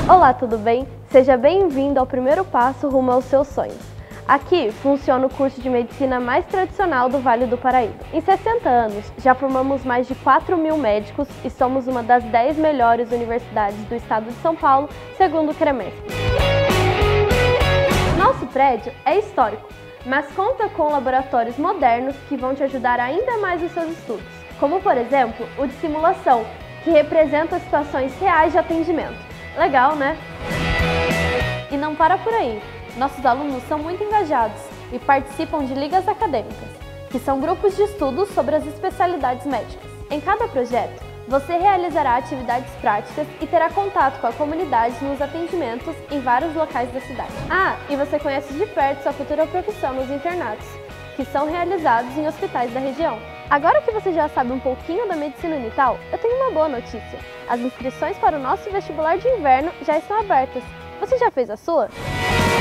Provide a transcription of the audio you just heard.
Olá, tudo bem? Seja bem-vindo ao primeiro passo rumo aos seus sonhos. Aqui funciona o curso de medicina mais tradicional do Vale do Paraíba. Em 60 anos, já formamos mais de 4.000 médicos e somos uma das 10 melhores universidades do estado de São Paulo, segundo o CREMESP. Nosso prédio é histórico, mas conta com laboratórios modernos que vão te ajudar ainda mais nos seus estudos, como por exemplo o de simulação, que representa situações reais de atendimento. Legal, né? E não para por aí. Nossos alunos são muito engajados e participam de ligas acadêmicas, que são grupos de estudos sobre as especialidades médicas. Em cada projeto, você realizará atividades práticas e terá contato com a comunidade nos atendimentos em vários locais da cidade. Ah, e você conhece de perto sua futura profissão nos internatos, que são realizados em hospitais da região. Agora que você já sabe um pouquinho da medicina unital, eu tenho uma boa notícia. As inscrições para o nosso vestibular de inverno já estão abertas. Você já fez a sua?